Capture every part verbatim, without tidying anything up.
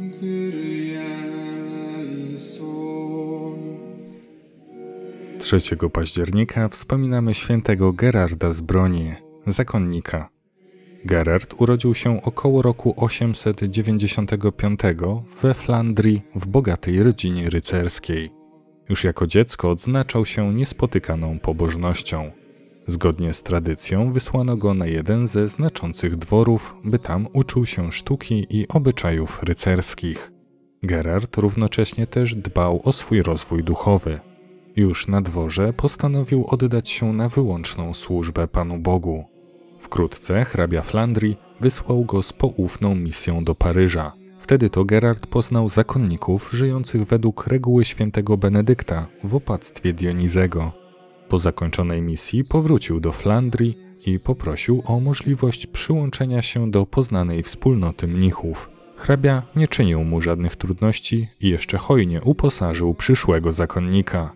trzeciego października wspominamy świętego Gerarda z Bronie, zakonnika. Gerard urodził się około roku osiemset dziewięćdziesiątego piątego we Flandrii w bogatej rodzinie rycerskiej. Już jako dziecko odznaczał się niespotykaną pobożnością. Zgodnie z tradycją wysłano go na jeden ze znaczących dworów, by tam uczył się sztuki i obyczajów rycerskich. Gerard równocześnie też dbał o swój rozwój duchowy. Już na dworze postanowił oddać się na wyłączną służbę Panu Bogu. Wkrótce hrabia Flandrii wysłał go z poufną misją do Paryża. Wtedy to Gerard poznał zakonników żyjących według reguły świętego Benedykta w opactwie Dionizego. Po zakończonej misji powrócił do Flandrii i poprosił o możliwość przyłączenia się do poznanej wspólnoty mnichów. Hrabia nie czynił mu żadnych trudności i jeszcze hojnie uposażył przyszłego zakonnika.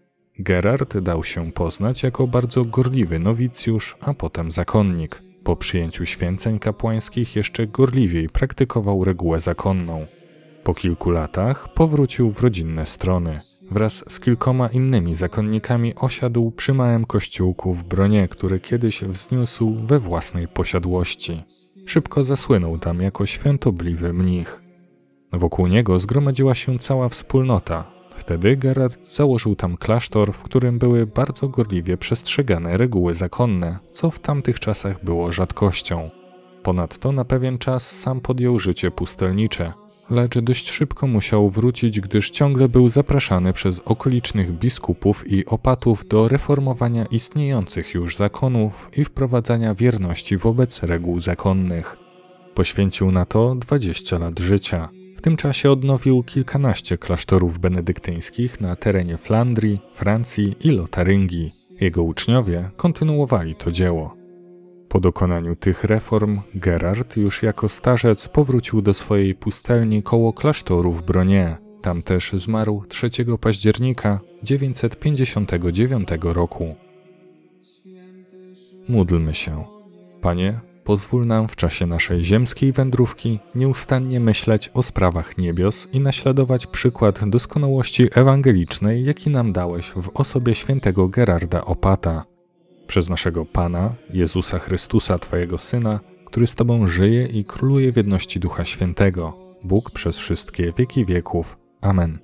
Gerard dał się poznać jako bardzo gorliwy nowicjusz, a potem zakonnik. Po przyjęciu święceń kapłańskich jeszcze gorliwiej praktykował regułę zakonną. Po kilku latach powrócił w rodzinne strony. Wraz z kilkoma innymi zakonnikami osiadł przy małym kościółku w Bronie, który kiedyś wzniósł we własnej posiadłości. Szybko zasłynął tam jako świętobliwy mnich. Wokół niego zgromadziła się cała wspólnota. Wtedy Gerard założył tam klasztor, w którym były bardzo gorliwie przestrzegane reguły zakonne, co w tamtych czasach było rzadkością. Ponadto na pewien czas sam podjął życie pustelnicze, lecz dość szybko musiał wrócić, gdyż ciągle był zapraszany przez okolicznych biskupów i opatów do reformowania istniejących już zakonów i wprowadzania wierności wobec reguł zakonnych. Poświęcił na to dwadzieścia lat życia. W tym czasie odnowił kilkanaście klasztorów benedyktyńskich na terenie Flandrii, Francji i Lotaryngii. Jego uczniowie kontynuowali to dzieło. Po dokonaniu tych reform Gerard już jako starzec powrócił do swojej pustelni koło klasztoru w Bronie. Tam też zmarł trzeciego października dziewięćset pięćdziesiątego dziewiątego roku. Módlmy się. Panie, pozwól nam w czasie naszej ziemskiej wędrówki nieustannie myśleć o sprawach niebios i naśladować przykład doskonałości ewangelicznej, jaki nam dałeś w osobie świętego Gerarda Opata. Przez naszego Pana, Jezusa Chrystusa, Twojego Syna, który z Tobą żyje i króluje w jedności Ducha Świętego, Bóg przez wszystkie wieki wieków. Amen.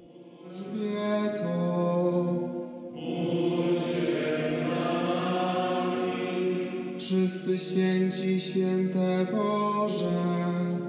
Wszyscy święci, święte Boże,